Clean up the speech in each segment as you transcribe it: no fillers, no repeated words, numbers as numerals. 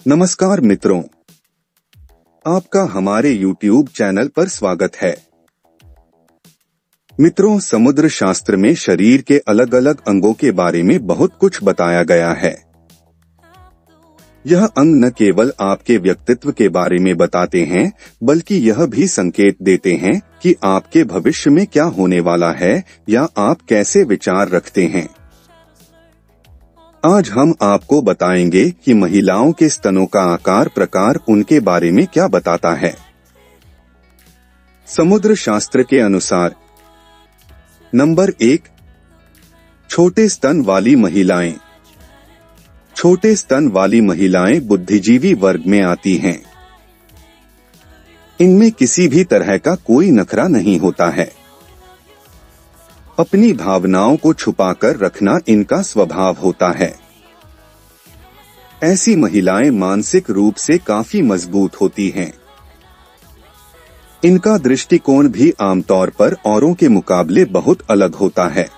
नमस्कार मित्रों, आपका हमारे YouTube चैनल पर स्वागत है। मित्रों, समुद्र शास्त्र में शरीर के अलग अलग अंगों के बारे में बहुत कुछ बताया गया है। यह अंग न केवल आपके व्यक्तित्व के बारे में बताते हैं, बल्कि यह भी संकेत देते हैं कि आपके भविष्य में क्या होने वाला है या आप कैसे विचार रखते हैं। आज हम आपको बताएंगे कि महिलाओं के स्तनों का आकार प्रकार उनके बारे में क्या बताता है। समुद्र शास्त्र के अनुसार नंबर 1, छोटे स्तन वाली महिलाएं। छोटे स्तन वाली महिलाएं बुद्धिजीवी वर्ग में आती हैं। इनमें किसी भी तरह का कोई नखरा नहीं होता है। अपनी भावनाओं को छुपाकर रखना इनका स्वभाव होता है। ऐसी महिलाएं मानसिक रूप से काफी मजबूत होती हैं। इनका दृष्टिकोण भी आमतौर पर औरों के मुकाबले बहुत अलग होता है।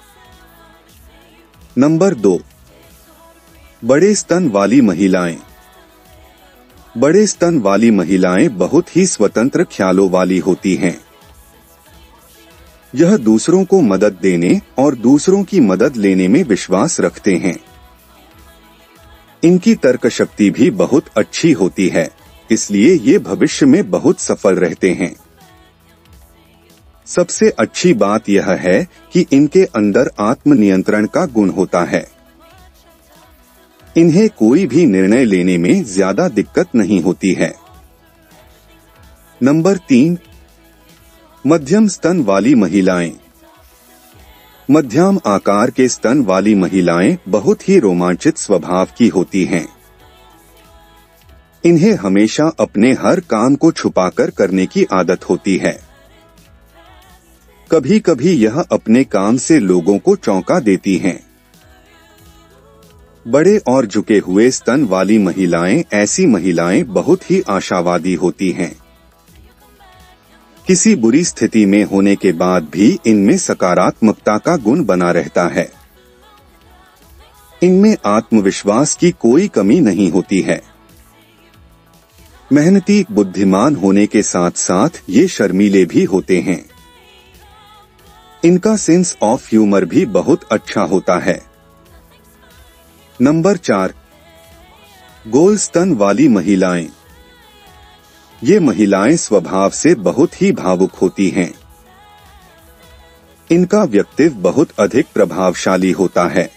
नंबर 2, बड़े स्तन वाली महिलाएं। बड़े स्तन वाली महिलाएं बहुत ही स्वतंत्र ख्यालों वाली होती हैं। यह दूसरों को मदद देने और दूसरों की मदद लेने में विश्वास रखते हैं। इनकी तर्क शक्ति भी बहुत अच्छी होती है, इसलिए ये भविष्य में बहुत सफल रहते हैं। सबसे अच्छी बात यह है कि इनके अंदर आत्मनियंत्रण का गुण होता है। इन्हें कोई भी निर्णय लेने में ज्यादा दिक्कत नहीं होती है। नंबर 3, मध्यम स्तन वाली महिलाएं। मध्यम आकार के स्तन वाली महिलाएं बहुत ही रोमांचित स्वभाव की होती हैं। इन्हें हमेशा अपने हर काम को छुपाकर करने की आदत होती है। कभी कभी यह अपने काम से लोगों को चौंका देती हैं। बड़े और झुके हुए स्तन वाली महिलाएं ऐसी महिलाएं बहुत ही आशावादी होती हैं। किसी बुरी स्थिति में होने के बाद भी इनमें सकारात्मकता का गुण बना रहता है। इनमें आत्मविश्वास की कोई कमी नहीं होती है। मेहनती बुद्धिमान होने के साथ साथ ये शर्मीले भी होते हैं। इनका सेंस ऑफ ह्यूमर भी बहुत अच्छा होता है। नंबर 4, गोल स्तन वाली महिलाएं। ये महिलाएं स्वभाव से बहुत ही भावुक होती हैं। इनका व्यक्तित्व बहुत अधिक प्रभावशाली होता है।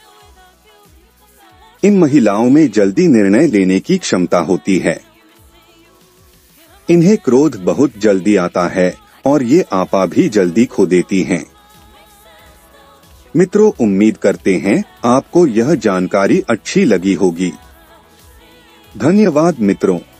इन महिलाओं में जल्दी निर्णय लेने की क्षमता होती है। इन्हें क्रोध बहुत जल्दी आता है और ये आपा भी जल्दी खो देती हैं। मित्रों, उम्मीद करते हैं आपको यह जानकारी अच्छी लगी होगी। धन्यवाद मित्रों।